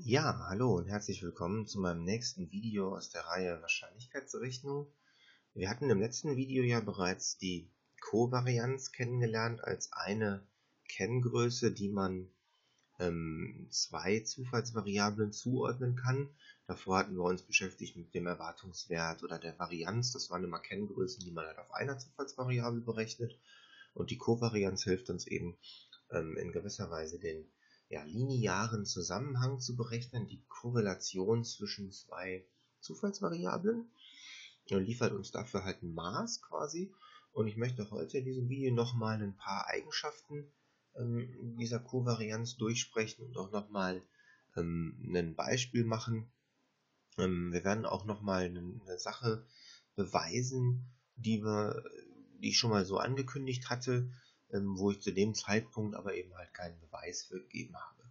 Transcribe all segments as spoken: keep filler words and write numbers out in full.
Ja, hallo und herzlich willkommen zu meinem nächsten Video aus der Reihe Wahrscheinlichkeitsrechnung. Wir hatten im letzten Video ja bereits die Kovarianz kennengelernt als eine Kenngröße, die man ähm, zwei Zufallsvariablen zuordnen kann. Davor hatten wir uns beschäftigt mit dem Erwartungswert oder der Varianz. Das waren immer Kenngrößen, die man halt auf einer Zufallsvariable berechnet. Und die Kovarianz hilft uns eben ähm, in gewisser Weise den ja, linearen Zusammenhang zu berechnen, die Korrelation zwischen zwei Zufallsvariablen, und liefert uns dafür halt ein Maß quasi. Und ich möchte heute in diesem Video nochmal ein paar Eigenschaften ähm, dieser Kovarianz durchsprechen und auch nochmal ähm, ein Beispiel machen. Ähm, wir werden auch nochmal eine Sache beweisen, die, wir, die ich schon mal so angekündigt hatte, ähm, wo ich zu dem Zeitpunkt aber eben halt keinen Beweis für gegeben habe.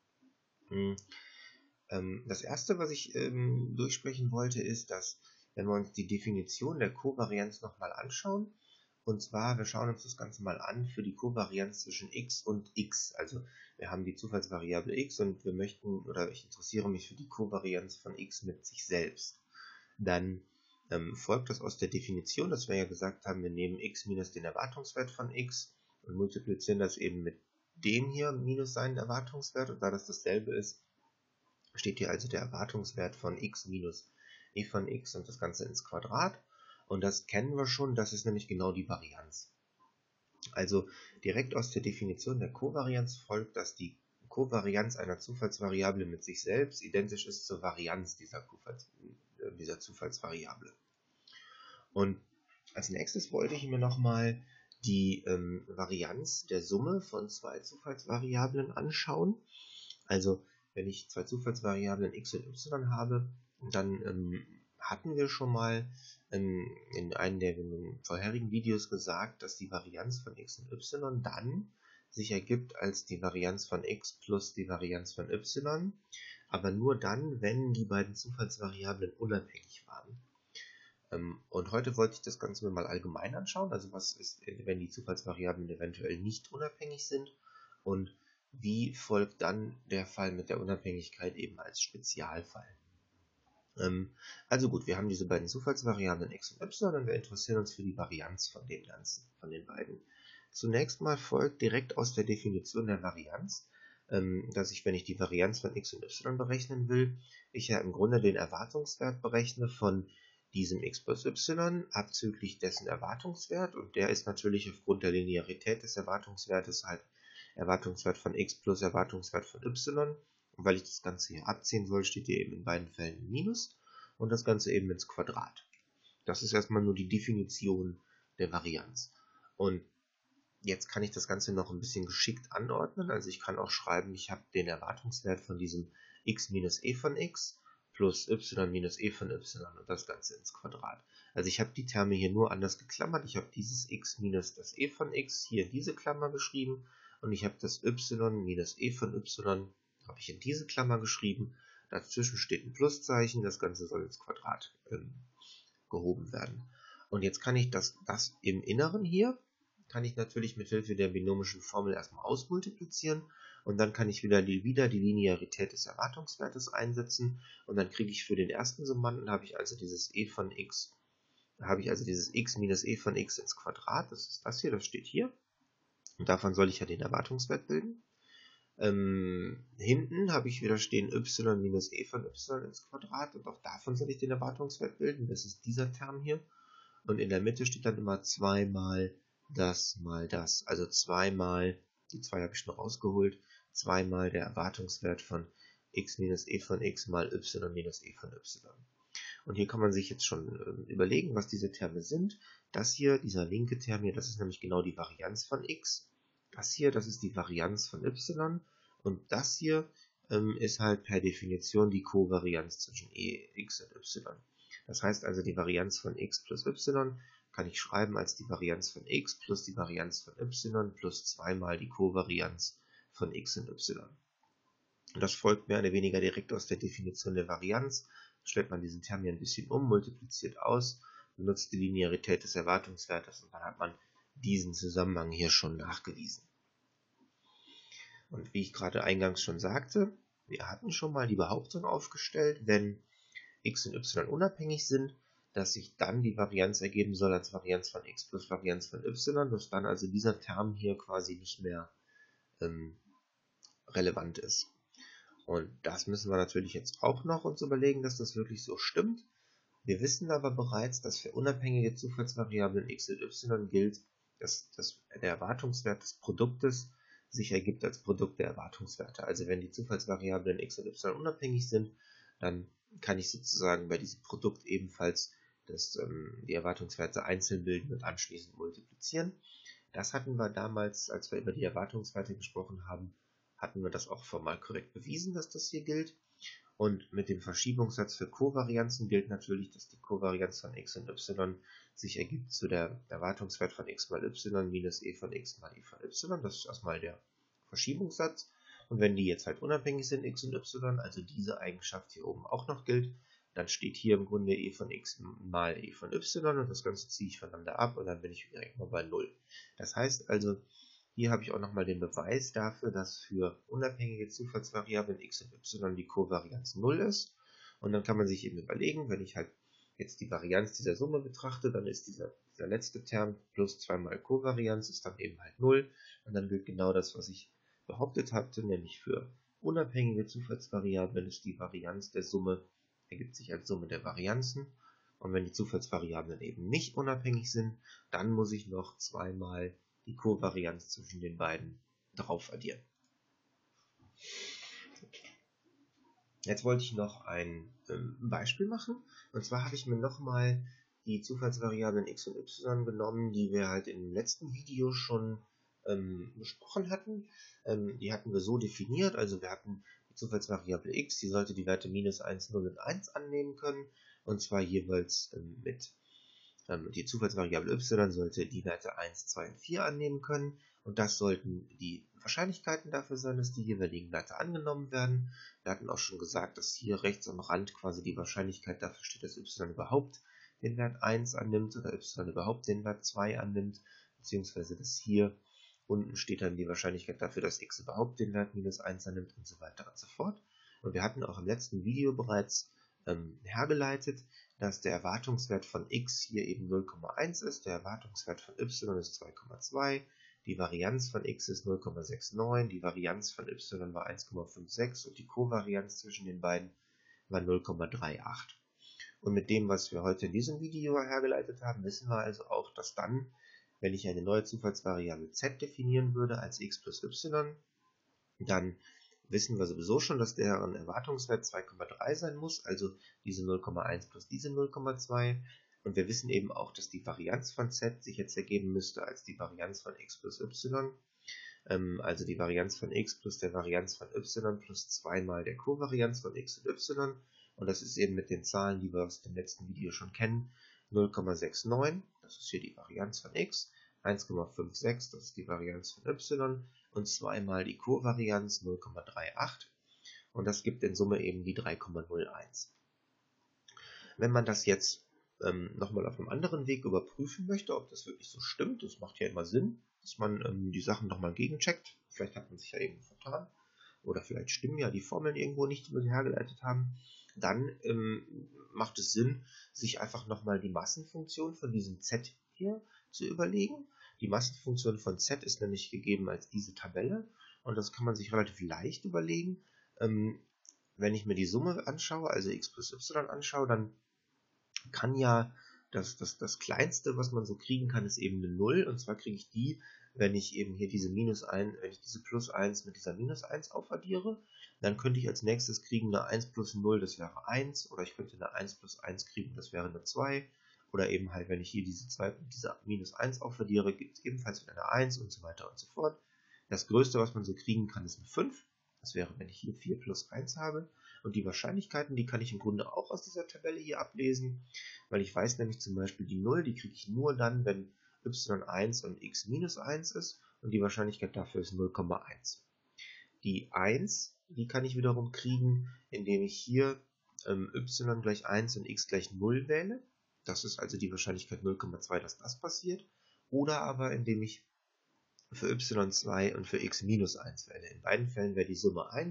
Hm. Ähm, das erste, was ich ähm, durchsprechen wollte, ist, dass, wenn wir uns die Definition der Kovarianz nochmal anschauen, und zwar, wir schauen uns das Ganze mal an für die Kovarianz zwischen x und x. Also wir haben die Zufallsvariable x und wir möchten, oder ich interessiere mich für die Kovarianz von x mit sich selbst. Dann ähm, folgt das aus der Definition, dass wir ja gesagt haben, wir nehmen x minus den Erwartungswert von x und multiplizieren das eben mit dem hier minus seinen Erwartungswert, und da das dasselbe ist, steht hier also der Erwartungswert von x minus e von x und das Ganze ins Quadrat. Und das kennen wir schon, das ist nämlich genau die Varianz. Also direkt aus der Definition der Kovarianz folgt, dass die Kovarianz einer Zufallsvariable mit sich selbst identisch ist zur Varianz dieser, Zufalls, äh, dieser Zufallsvariable. Und als nächstes wollte ich mir nochmal die ähm, Varianz der Summe von zwei Zufallsvariablen anschauen. Also wenn ich zwei Zufallsvariablen x und y habe, dann ähm, hatten wir schon mal ähm, in einem der vorherigen Videos gesagt, dass die Varianz von x und y dann sich ergibt als die Varianz von x plus die Varianz von y, aber nur dann, wenn die beiden Zufallsvariablen unabhängig waren. Ähm, und heute wollte ich das Ganze mir mal allgemein anschauen, also was ist, wenn die Zufallsvariablen eventuell nicht unabhängig sind, und wie folgt dann der Fall mit der Unabhängigkeit eben als Spezialfall. Ähm, also gut, wir haben diese beiden Zufallsvariablen x und y und wir interessieren uns für die Varianz von den ganzen, von den beiden. Zunächst mal folgt direkt aus der Definition der Varianz, ähm, dass ich, wenn ich die Varianz von x und y berechnen will, ich ja im Grunde den Erwartungswert berechne von diesem x plus y abzüglich dessen Erwartungswert, und der ist natürlich aufgrund der Linearität des Erwartungswertes halt Erwartungswert von x plus Erwartungswert von y. Und weil ich das Ganze hier abziehen soll, steht hier eben in beiden Fällen ein Minus und das Ganze eben ins Quadrat. Das ist erstmal nur die Definition der Varianz. Und jetzt kann ich das Ganze noch ein bisschen geschickt anordnen. Also ich kann auch schreiben, ich habe den Erwartungswert von diesem x minus e von x plus y minus e von y und das Ganze ins Quadrat. Also ich habe die Terme hier nur anders geklammert. Ich habe dieses x minus das e von x hier in diese Klammer geschrieben und ich habe das y minus e von y habe ich in diese Klammer geschrieben. Dazwischen steht ein Pluszeichen. Das Ganze soll ins Quadrat ähm, gehoben werden. Und jetzt kann ich das, das im Inneren hier, kann ich natürlich mit Hilfe der binomischen Formel erstmal ausmultiplizieren und dann kann ich wieder die, wieder die Linearität des Erwartungswertes einsetzen und dann kriege ich für den ersten Summanden, habe ich also dieses e von x, habe ich also dieses x minus e von x ins Quadrat, das ist das hier, das steht hier, und davon soll ich ja den Erwartungswert bilden. Ähm, hinten habe ich wieder stehen y minus e von y ins Quadrat und auch davon soll ich den Erwartungswert bilden, das ist dieser Term hier. Und in der Mitte steht dann immer zwei mal das mal das, also zweimal, die zwei habe ich noch rausgeholt, zweimal der Erwartungswert von x minus e von x mal y minus e von y. Und hier kann man sich jetzt schon äh, überlegen, was diese Terme sind. Das hier, dieser linke Term hier, das ist nämlich genau die Varianz von x. Das hier, das ist die Varianz von y. Und das hier ähm, ist halt per Definition die Kovarianz zwischen e, x und y. Das heißt also, die Varianz von x plus y kann ich schreiben als die Varianz von x plus die Varianz von y plus zweimal die Kovarianz von x und y. Und das folgt mehr oder weniger direkt aus der Definition der Varianz. Stellt man diesen Term hier ein bisschen um, multipliziert aus, benutzt die Linearität des Erwartungswertes und dann hat man diesen Zusammenhang hier schon nachgewiesen. Und wie ich gerade eingangs schon sagte, Wir hatten schon mal die Behauptung aufgestellt, wenn x und y unabhängig sind, dass sich dann die Varianz ergeben soll als Varianz von x plus Varianz von y, dass dann also dieser Term hier quasi nicht mehr ähm, relevant ist. Und das müssen wir natürlich jetzt auch noch uns überlegen, dass das wirklich so stimmt. Wir wissen aber bereits, dass für unabhängige Zufallsvariablen x und y gilt, dass, dass der Erwartungswert des Produktes sich ergibt als Produkt der Erwartungswerte. Also wenn die Zufallsvariablen x und y unabhängig sind, dann kann ich sozusagen bei diesem Produkt ebenfalls das, ähm, die Erwartungswerte einzeln bilden und anschließend multiplizieren. Das hatten wir damals, als wir über die Erwartungswerte gesprochen haben, hatten wir das auch formal korrekt bewiesen, dass das hier gilt. Und mit dem Verschiebungssatz für Kovarianzen gilt natürlich, dass die Kovarianz von x und y sich ergibt zu der Erwartungswert von x mal y minus e von x mal e von y. Das ist erstmal der Verschiebungssatz. Und wenn die jetzt halt unabhängig sind, x und y, also diese Eigenschaft hier oben auch noch gilt, dann steht hier im Grunde e von x mal e von y und das Ganze ziehe ich voneinander ab und dann bin ich direkt mal bei null. Das heißt also, hier habe ich auch nochmal den Beweis dafür, dass für unabhängige Zufallsvariablen x und y die Kovarianz null ist. Und dann kann man sich eben überlegen, wenn ich halt jetzt die Varianz dieser Summe betrachte, dann ist dieser, dieser letzte Term plus zwei mal Kovarianz ist dann eben halt null. Und dann gilt genau das, was ich behauptet hatte, nämlich für unabhängige Zufallsvariablen ist die Varianz der Summe, ergibt sich als Summe der Varianzen. Und wenn die Zufallsvariablen eben nicht unabhängig sind, dann muss ich noch zweimal die Kovarianz zwischen den beiden drauf addieren. Jetzt wollte ich noch ein ähm, Beispiel machen. Und zwar habe ich mir nochmal die Zufallsvariablen x und y genommen, die wir halt im letzten Video schon ähm, besprochen hatten. Ähm, die hatten wir so definiert, also wir hatten die Zufallsvariable x, die sollte die Werte minus eins, null und eins annehmen können. Und zwar jeweils ähm, mit die Zufallsvariable y sollte die Werte eins, zwei und vier annehmen können und das sollten die Wahrscheinlichkeiten dafür sein, dass die jeweiligen Werte angenommen werden. Wir hatten auch schon gesagt, dass hier rechts am Rand quasi die Wahrscheinlichkeit dafür steht, dass y überhaupt den Wert eins annimmt oder y überhaupt den Wert zwei annimmt, beziehungsweise dass hier unten steht dann die Wahrscheinlichkeit dafür, dass x überhaupt den Wert minus eins annimmt und so weiter und so fort. Und wir hatten auch im letzten Video bereits ähm, hergeleitet, dass der Erwartungswert von x hier eben null Komma eins ist, der Erwartungswert von y ist zwei Komma zwei, die Varianz von x ist null Komma neunundsechzig, die Varianz von y war eins Komma sechsundfünfzig und die Kovarianz zwischen den beiden war null Komma achtunddreißig. Und mit dem, was wir heute in diesem Video hergeleitet haben, wissen wir also auch, dass dann, wenn ich eine neue Zufallsvariable z definieren würde als x plus y, dann wissen wir sowieso schon, dass deren Erwartungswert zwei Komma drei sein muss, also diese null Komma eins plus diese null Komma zwei. Und wir wissen eben auch, dass die Varianz von z sich jetzt ergeben müsste als die Varianz von x plus y. Ähm, also die Varianz von x plus der Varianz von y plus zwei mal der Kovarianz von x und y. Und das ist eben mit den Zahlen, die wir aus dem letzten Video schon kennen, null Komma neunundsechzig, das ist hier die Varianz von x, eins Komma sechsundfünfzig, das ist die Varianz von y, und zweimal die Kovarianz null Komma achtunddreißig und das gibt in Summe eben die drei Komma null eins. Wenn man das jetzt ähm, nochmal auf einem anderen Weg überprüfen möchte, ob das wirklich so stimmt, das macht ja immer Sinn, dass man ähm, die Sachen nochmal gegencheckt, vielleicht hat man sich ja irgendwo vertan oder vielleicht stimmen ja die Formeln irgendwo nicht, die wir hergeleitet haben, dann ähm, macht es Sinn, sich einfach nochmal die Massenfunktion von diesem z hier zu überlegen. Die Massenfunktion von z ist nämlich gegeben als diese Tabelle und das kann man sich relativ leicht überlegen. Ähm, wenn ich mir die Summe anschaue, also x plus y anschaue, dann kann ja das, das, das Kleinste, was man so kriegen kann, ist eben eine null und zwar kriege ich die, wenn ich eben hier diese minus eins, wenn ich diese plus eins mit dieser minus eins aufaddiere, dann könnte ich als nächstes kriegen eine eins plus null, das wäre eins, oder ich könnte eine eins plus eins kriegen, das wäre eine zwei. Oder eben halt, wenn ich hier diese zwei, diese minus eins aufaddiere, gibt es ebenfalls wieder eine eins und so weiter und so fort. Das größte, was man so kriegen kann, ist eine fünf. Das wäre, wenn ich hier vier plus eins habe. Und die Wahrscheinlichkeiten, die kann ich im Grunde auch aus dieser Tabelle hier ablesen, weil ich weiß nämlich zum Beispiel die null, die kriege ich nur dann, wenn y eins und x minus eins ist und die Wahrscheinlichkeit dafür ist null Komma eins. Die eins, die kann ich wiederum kriegen, indem ich hier ähm, y gleich eins und x gleich null wähle. Das ist also die Wahrscheinlichkeit null Komma zwei, dass das passiert. Oder aber indem ich für y zwei und für x minus eins wähle. In beiden Fällen wäre die Summe eins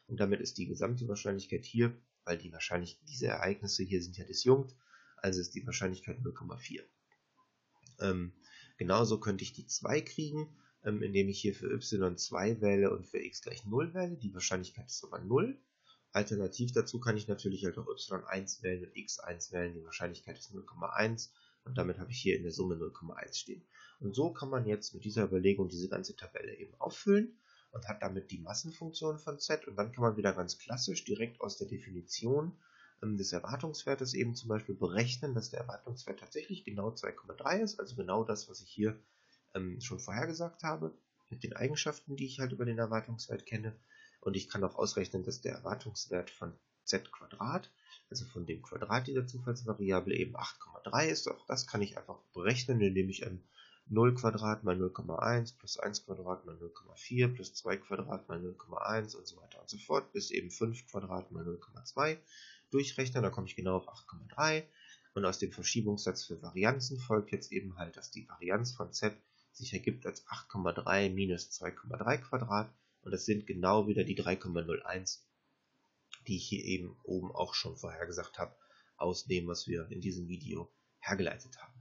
Und damit ist die gesamte Wahrscheinlichkeit hier, weil die wahrscheinlich diese Ereignisse hier sind ja disjunkt, also ist die Wahrscheinlichkeit null Komma vier. Ähm, genauso könnte ich die zwei kriegen, ähm, indem ich hier für y zwei wähle und für x gleich null wähle. Die Wahrscheinlichkeit ist aber null. Alternativ dazu kann ich natürlich halt auch y eins wählen und x eins wählen. Die Wahrscheinlichkeit ist null Komma eins und damit habe ich hier in der Summe null Komma eins stehen. Und so kann man jetzt mit dieser Überlegung diese ganze Tabelle eben auffüllen und hat damit die Massenfunktion von z, und dann kann man wieder ganz klassisch direkt aus der Definition ähm, des Erwartungswertes eben zum Beispiel berechnen, dass der Erwartungswert tatsächlich genau zwei Komma drei ist, also genau das, was ich hier ähm, schon vorhergesagt habe, mit den Eigenschaften, die ich halt über den Erwartungswert kenne. Und ich kann auch ausrechnen, dass der Erwartungswert von z Quadrat, also von dem Quadrat dieser Zufallsvariable, eben acht Komma drei ist. Auch das kann ich einfach berechnen, indem ich ein null Quadrat mal null Komma eins plus eins Quadrat mal null Komma vier plus zwei Quadrat mal null Komma eins und so weiter und so fort bis eben fünf Quadrat mal null Komma zwei durchrechne. Da komme ich genau auf acht Komma drei. Und aus dem Verschiebungssatz für Varianzen folgt jetzt eben halt, dass die Varianz von z sich ergibt als acht Komma drei minus zwei Komma drei Quadrat. Und das sind genau wieder die drei Komma null eins, die ich hier eben oben auch schon vorher gesagt habe, aus dem, was wir in diesem Video hergeleitet haben.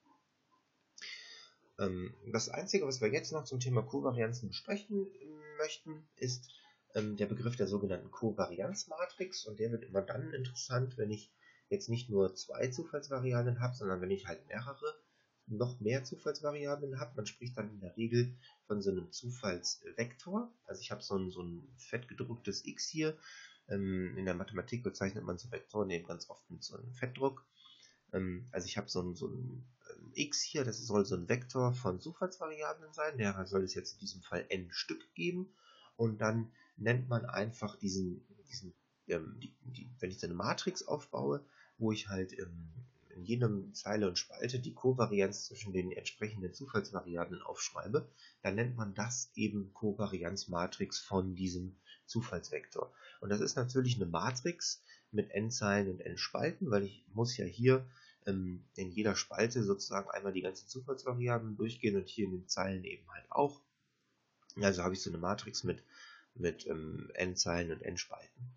Ähm, das Einzige, was wir jetzt noch zum Thema Kovarianzen besprechen möchten, ist ähm, der Begriff der sogenannten Kovarianzmatrix. Und der wird immer dann interessant, wenn ich jetzt nicht nur zwei Zufallsvariablen habe, sondern wenn ich halt mehrere, noch mehr Zufallsvariablen habe. Man spricht dann in der Regel von so einem Zufallsvektor. Also ich habe so ein, so ein fett gedrucktes X hier. Ähm, in der Mathematik bezeichnet man so Vektoren eben ganz oft mit so einem Fettdruck. Ähm, also ich habe so ein, so ein ähm, X hier, das soll so ein Vektor von Zufallsvariablen sein. Der soll es jetzt in diesem Fall n Stück geben. Und dann nennt man einfach diesen, diesen ähm, die, die, wenn ich so eine Matrix aufbaue, wo ich halt ähm, in jedem Zeile und Spalte die Kovarianz zwischen den entsprechenden Zufallsvariablen aufschreibe, dann nennt man das eben Kovarianzmatrix von diesem Zufallsvektor. Und das ist natürlich eine Matrix mit n Zeilen und n Spalten, weil ich muss ja hier ähm, in jeder Spalte sozusagen einmal die ganzen Zufallsvariablen durchgehen und hier in den Zeilen eben halt auch. Also habe ich so eine Matrix mit, mit ähm, n Zeilen und n Spalten.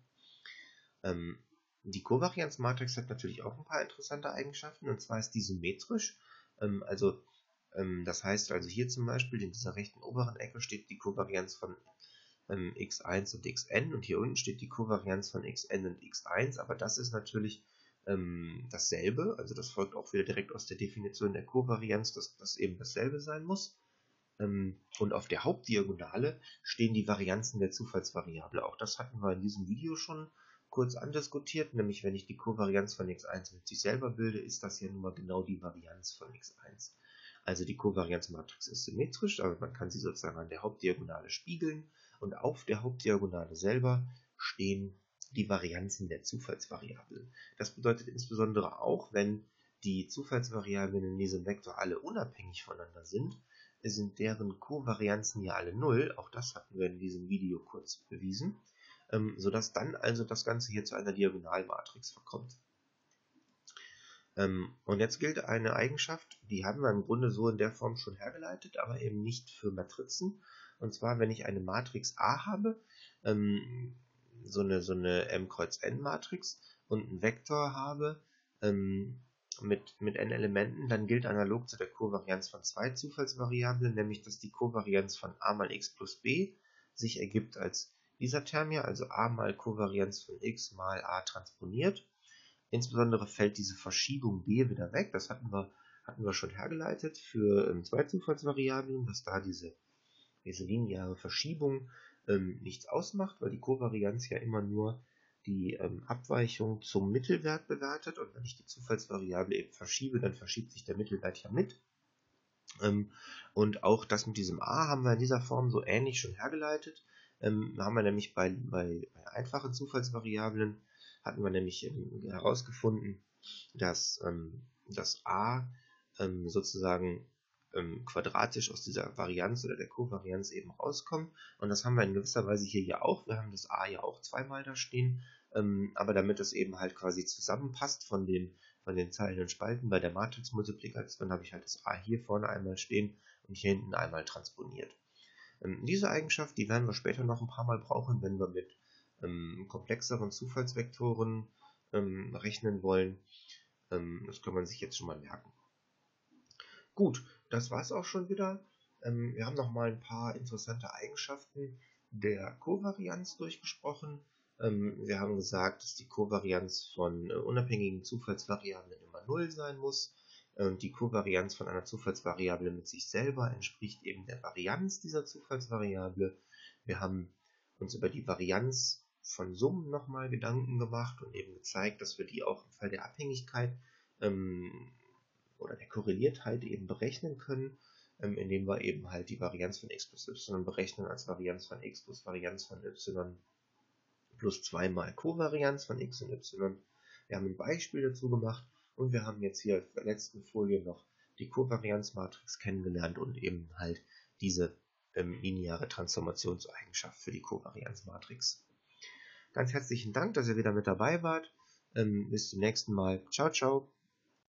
Ähm, Die Kovarianzmatrix hat natürlich auch ein paar interessante Eigenschaften, und zwar ist die symmetrisch. Ähm, also ähm, das heißt also hier zum Beispiel in dieser rechten oberen Ecke steht die Kovarianz von ähm, x eins und xn, und hier unten steht die Kovarianz von xn und x eins, aber das ist natürlich ähm, dasselbe, also das folgt auch wieder direkt aus der Definition der Kovarianz, dass das eben dasselbe sein muss. Ähm, und auf der Hauptdiagonale stehen die Varianzen der Zufallsvariable. Auch das hatten wir in diesem Video schon kurz andiskutiert, nämlich wenn ich die Kovarianz von x eins mit sich selber bilde, ist das ja nun mal genau die Varianz von x eins. Also die Kovarianzmatrix ist symmetrisch, aber man kann sie sozusagen an der Hauptdiagonale spiegeln, und auf der Hauptdiagonale selber stehen die Varianzen der Zufallsvariablen. Das bedeutet insbesondere auch, wenn die Zufallsvariablen in diesem Vektor alle unabhängig voneinander sind, sind deren Kovarianzen ja alle null. Auch das hatten wir in diesem Video kurz bewiesen, ähm, sodass dann also das Ganze hier zu einer Diagonalmatrix verkommt. Ähm, und jetzt gilt eine Eigenschaft, die haben wir im Grunde so in der Form schon hergeleitet, aber eben nicht für Matrizen. Und zwar, wenn ich eine Matrix A habe, ähm, so eine, so eine M Kreuz N Matrix, und einen Vektor habe, ähm, mit, mit n Elementen, dann gilt analog zu der Kovarianz von zwei Zufallsvariablen, nämlich dass die Kovarianz von a mal x plus b sich ergibt als dieser Term hier, also a mal Kovarianz von x mal a transponiert. Insbesondere fällt diese Verschiebung b wieder weg, das hatten wir, hatten wir schon hergeleitet für ähm, zwei Zufallsvariablen, dass da diese, diese lineare Verschiebung ähm, nichts ausmacht, weil die Kovarianz ja immer nur die ähm, Abweichung zum Mittelwert bewertet, und wenn ich die Zufallsvariable eben verschiebe, dann verschiebt sich der Mittelwert ja mit. Ähm, und auch das mit diesem a haben wir in dieser Form so ähnlich schon hergeleitet. Ähm, haben wir nämlich bei, bei, bei einfachen Zufallsvariablen hatten wir nämlich ähm, herausgefunden, dass ähm, das a ähm, sozusagen ähm, quadratisch aus dieser Varianz oder der Kovarianz eben rauskommt. Und das haben wir in gewisser Weise hier ja auch. Wir haben das a ja auch zweimal da stehen, ähm, aber damit es eben halt quasi zusammenpasst von den, von den Zeilen und Spalten bei der Matrixmultiplikation, habe ich halt das a hier vorne einmal stehen und hier hinten einmal transponiert. Ähm, diese Eigenschaft, die werden wir später noch ein paar Mal brauchen, wenn wir mit ähm, komplexeren Zufallsvektoren ähm, rechnen wollen. Ähm, das kann man sich jetzt schon mal merken. Gut, das war es auch schon wieder. Ähm, wir haben noch mal ein paar interessante Eigenschaften der Kovarianz durchgesprochen. Ähm, wir haben gesagt, dass die Kovarianz von äh, unabhängigen Zufallsvariablen immer null sein muss. Und die Kovarianz von einer Zufallsvariable mit sich selber entspricht eben der Varianz dieser Zufallsvariable. Wir haben uns über die Varianz von Summen nochmal Gedanken gemacht und eben gezeigt, dass wir die auch im Fall der Abhängigkeit ähm, oder der Korreliertheit eben berechnen können, ähm, indem wir eben halt die Varianz von x plus y berechnen als Varianz von x plus Varianz von y plus zwei mal Kovarianz von x und y. Wir haben ein Beispiel dazu gemacht und wir haben jetzt hier auf der letzten Folie noch die Kovarianzmatrix kennengelernt und eben halt diese ähm, lineare Transformationseigenschaft für die Kovarianzmatrix. Ganz herzlichen Dank, dass ihr wieder mit dabei wart. Ähm, bis zum nächsten Mal. Ciao, ciao.